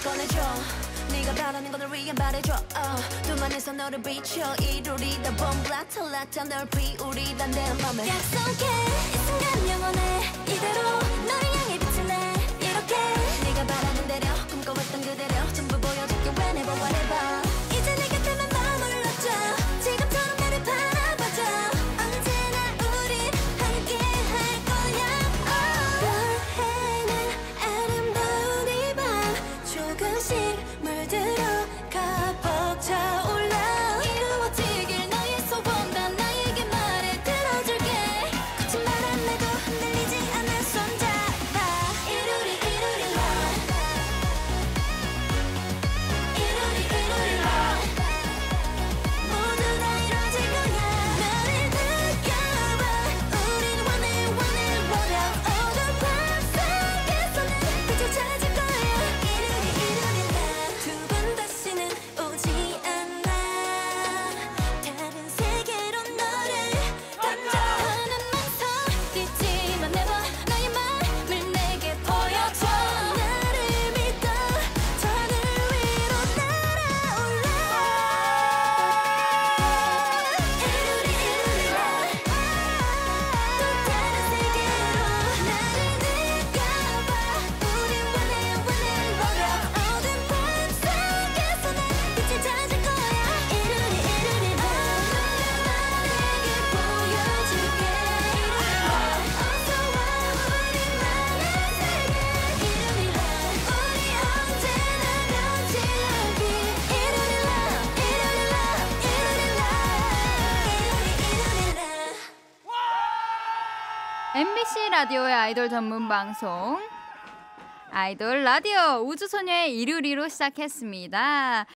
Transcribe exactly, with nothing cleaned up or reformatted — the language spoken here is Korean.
꺼내줘 네가 바라는 건 널 위해 말해줘 uh, 두만에서 너를 비춰 이루리다 봄라탈라타 널 비우리다 내 맘에 약속해 이 순간 영원해 이대로 너를 향해 빛을 내 이렇게 네가 바라는 대로 꿈꿔왔던 그대로 전부 보여줄게 whenever whatever 이제 내 곁에만 머물러줘 지금처럼 나를 바라봐줘 언제나 우리 함께 할 거야 oh. 별해는 아름다운 이 밤 조금씩 물들어 가 벅차올라 이루어지길 너의 소원 다 나에게 말해 들어줄게 거친 바람 나도 흔들리지 않아 손잡아 이루리 이루리 라 이루리 이루리 라 모두 다 이루어질 거야 나를 느껴봐 우린 one and one and one out 어두운 밤 속에서는 빛을 찾을 거야 이루리 이루리 라 두 번 다시는 오지 않아 다른 세계로 너를 던져 하는 망설이지만 never 너의 맘을 내게 보여줘 나를 믿어 저 하늘 위로 날아올라 이루리 이루리 라 또 다른 세계로 나를 느껴봐 우린 one and one and one out 어두운 밤 속에서 난 빛을 찾을 거야 이루리 이루리 라 나에게 보여줄게 이루리 라 어서 와 우리만의 세계 이루리 라 우리 언제나 같이 여기 이루리 라 이루리 라 이루리 라 이루리 이루리 라 엠비씨 라디오의 아이돌 전문 방송 아이돌 라디오 우주소녀의 이루리로 시작했습니다.